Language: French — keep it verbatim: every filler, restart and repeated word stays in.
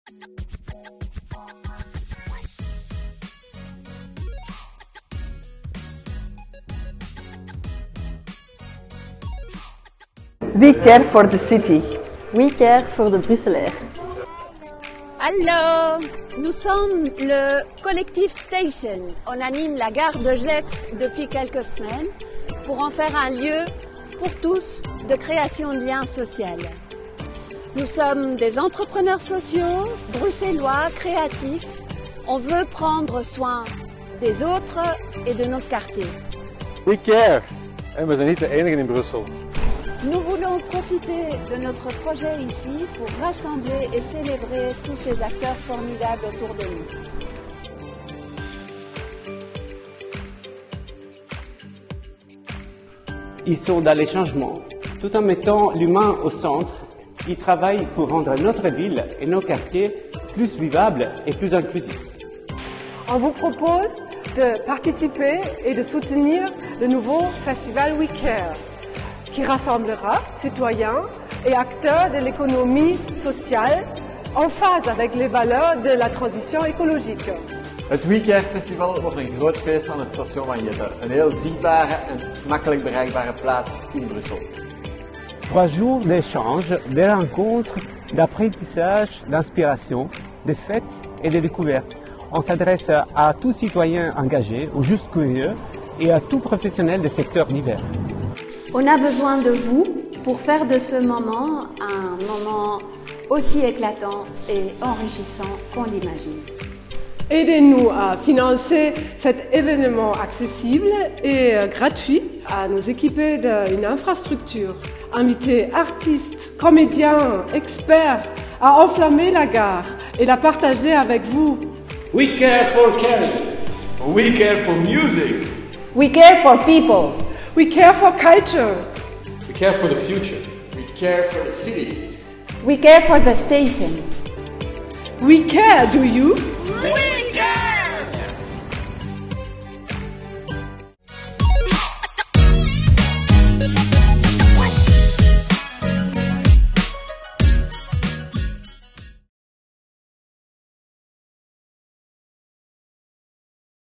We care for the city. We care for de Bruxellaire. Allô, nous sommes le collectif Station. On anime la gare de Gex depuis quelques semaines pour en faire un lieu pour tous de création de liens sociaux. Nous sommes des entrepreneurs sociaux, bruxellois, créatifs. On veut prendre soin des autres et de notre quartier. We care. En we zijn niet de enigen in Brussel. Nous voulons profiter de notre projet ici pour rassembler et célébrer tous ces acteurs formidables autour de nous. Ils sont dans les changements. Tout en mettant l'humain au centre, ils travaillent pour rendre notre ville et nos quartiers plus vivables et plus inclusifs. On vous propose de participer et de soutenir le nouveau festival We Care, qui rassemblera citoyens et acteurs de l'économie sociale en phase avec les valeurs de la transition écologique. Het We Care Festival wordt een groot feest aan het station van Jette. Een heel zichtbare en makkelijk bereikbare plaats in Brussel. Trois jours d'échanges, de rencontres, d'apprentissage, d'inspiration, de fêtes et de découvertes. On s'adresse à tout citoyen engagé ou juste curieux et à tout professionnel des secteurs divers. On a besoin de vous pour faire de ce moment un moment aussi éclatant et enrichissant qu'on l'imagine. Aidez-nous à financer cet événement accessible et gratuit, à nous équiper d'une infrastructure, inviter artistes, comédiens, experts à enflammer la gare et la partager avec vous. We care for caring. We care for music. We care for people. We care for culture. We care for the future. We care for the city. We care for the station. We care, do you? We